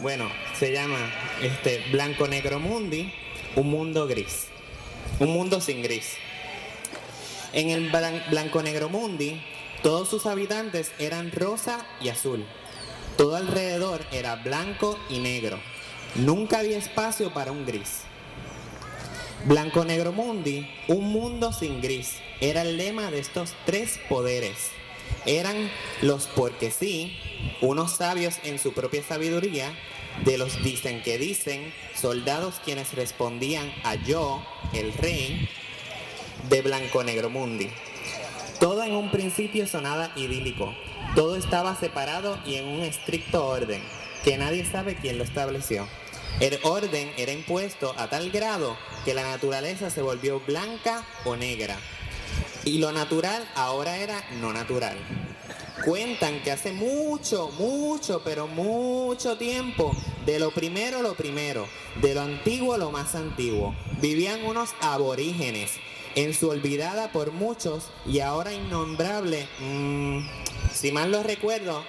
Bueno, se llama Blanco Negro Mundi, un mundo gris. Un mundo sin gris. En el Blanco Negro Mundi, todos sus habitantes eran rosa y azul. Todo alrededor era blanco y negro. Nunca había espacio para un gris. Blanco Negro Mundi, un mundo sin gris, era el lema de estos tres poderes. Eran los porque sí, unos sabios en su propia sabiduría, de los dicen que dicen, soldados quienes respondían a yo, el rey, de Blanco Negro Mundi. Todo en un principio sonaba idílico, todo estaba separado y en un estricto orden, que nadie sabe quién lo estableció. El orden era impuesto a tal grado que la naturaleza se volvió blanca o negra, y lo natural ahora era no natural. Cuentan que hace mucho, pero mucho tiempo, de lo primero, de lo antiguo lo más antiguo, vivían unos aborígenes, en su olvidada por muchos y ahora innombrable, si mal lo recuerdo,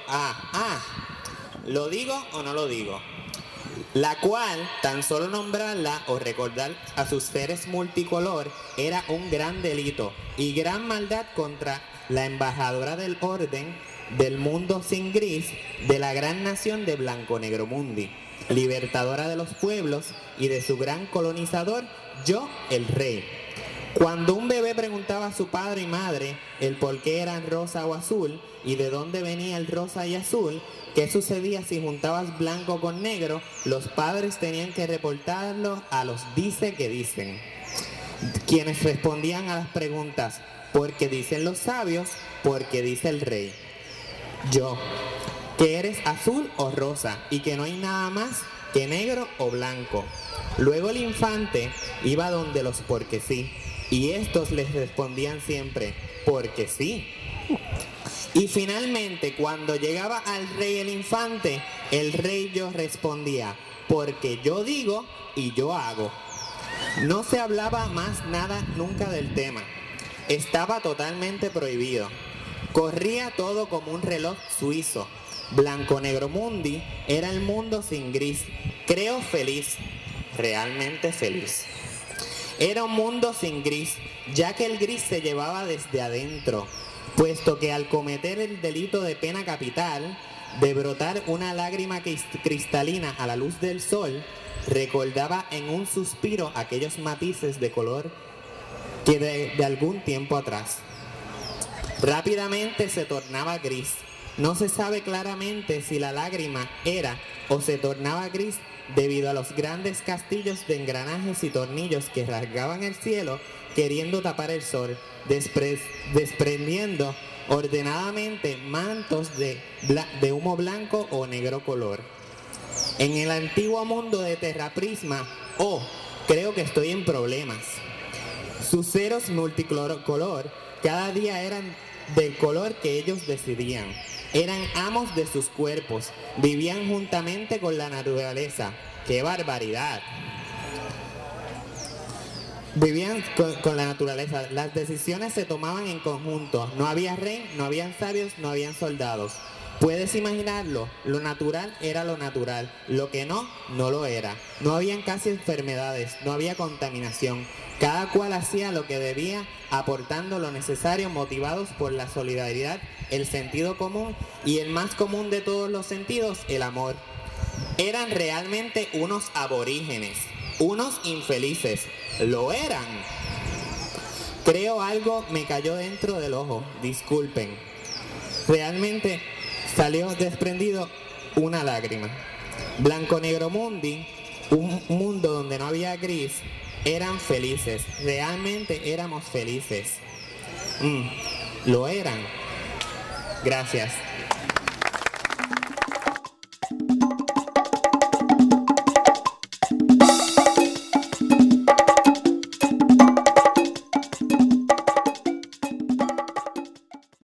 ¿lo digo o no lo digo? La cual, tan solo nombrarla o recordar a sus seres multicolor era un gran delito y gran maldad contra la embajadora del orden del mundo sin gris de la gran nación de Blanco Negro Mundi, libertadora de los pueblos y de su gran colonizador, yo el rey. Cuando un bebé preguntaba a su padre y madre el por qué eran rosa o azul y de dónde venía el rosa y azul, qué sucedía si juntabas blanco con negro, los padres tenían que reportarlo a los dice que dicen, quienes respondían a las preguntas, porque dicen los sabios, porque dice el rey. Yo, que eres azul o rosa y que no hay nada más que negro o blanco. Luego el infante iba donde los porque sí, y estos les respondían siempre, porque sí. Y finalmente, cuando llegaba al rey el infante, el rey yo respondía, porque yo digo y yo hago. No se hablaba más nada nunca del tema. Estaba totalmente prohibido. Corría todo como un reloj suizo. Blanco Negro Mundi era el mundo sin gris. Creo feliz, realmente feliz. Era un mundo sin gris, ya que el gris se llevaba desde adentro, puesto que al cometer el delito de pena capital, de brotar una lágrima cristalina a la luz del sol, recordaba en un suspiro aquellos matices de color que de algún tiempo atrás. Rápidamente se tornaba gris. No se sabe claramente si la lágrima era o se tornaba gris debido a los grandes castillos de engranajes y tornillos que rasgaban el cielo queriendo tapar el sol, desprendiendo ordenadamente mantos de humo blanco o negro color. En el antiguo mundo de Terraprisma, creo que estoy en problemas. Sus ceros multicolor cada día eran del color que ellos decidían. Eran amos de sus cuerpos, vivían juntamente con la naturaleza. ¡Qué barbaridad! Vivían con la naturaleza. Las decisiones se tomaban en conjunto. No había rey, no habían sabios, no habían soldados. Puedes imaginarlo, lo natural era lo natural, lo que no, no lo era. No habían casi enfermedades, no había contaminación. Cada cual hacía lo que debía, aportando lo necesario, motivados por la solidaridad, el sentido común y el más común de todos los sentidos, el amor. Eran realmente unos aborígenes, unos infelices, lo eran. Creo algo me cayó dentro del ojo, disculpen. Realmente salió desprendido una lágrima. Blanco Negro Mundi, un mundo donde no había gris, eran felices, realmente éramos felices. Lo eran. Gracias.